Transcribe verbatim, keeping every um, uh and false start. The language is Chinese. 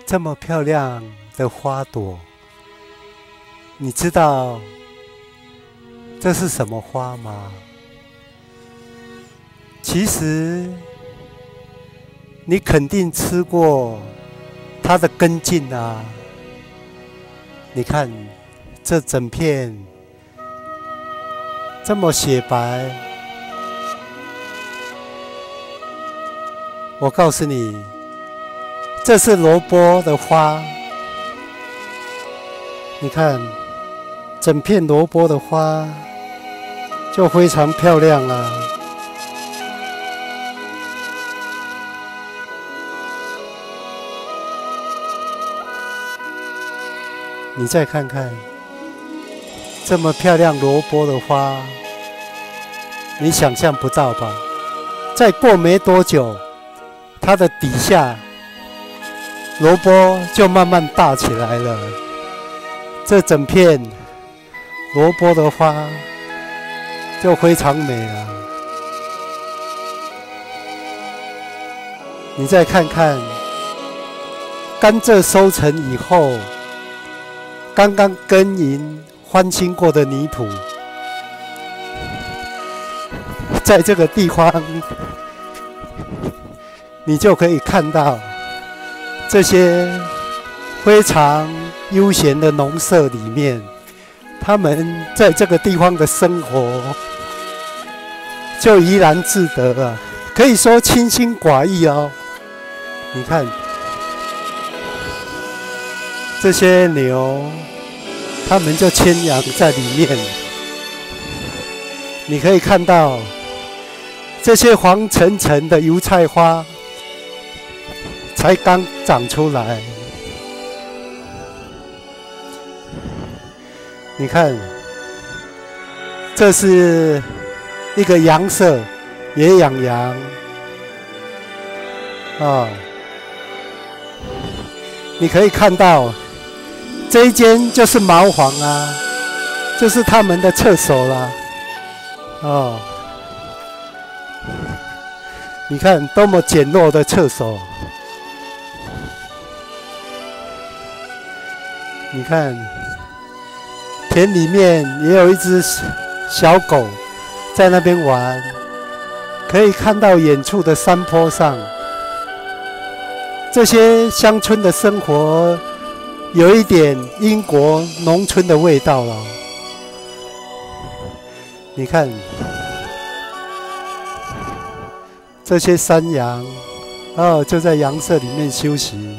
这么漂亮的花朵，你知道这是什么花吗？其实你肯定吃过它的根茎啊。你看这整片这么雪白，我告诉你，这是萝卜的花。你看整片萝卜的花就非常漂亮了。你再看看这么漂亮萝卜的花，你想象不到吧？再过没多久，它的底下萝卜就慢慢大起来了。这整片萝卜的花就非常美了。你再看看甘蔗收成以后，刚刚耕耘翻新过的泥土，在这个地方你就可以看到这些非常悠闲的农舍里面，他们在这个地方的生活就怡然自得啊，可以说清心寡欲哦。你看这些牛，他们就牵羊在里面。你可以看到这些黄澄澄的油菜花才刚长出来。你看，这是一个羊舍，也养羊啊。你可以看到这一间就是茅房啊，就是他们的厕所啦。哦，你看多么简陋的厕所。你看田里面也有一只小狗在那边玩，可以看到远处的山坡上，这些乡村的生活有一点英国农村的味道了。你看这些山羊，哦，就在羊舍里面休息。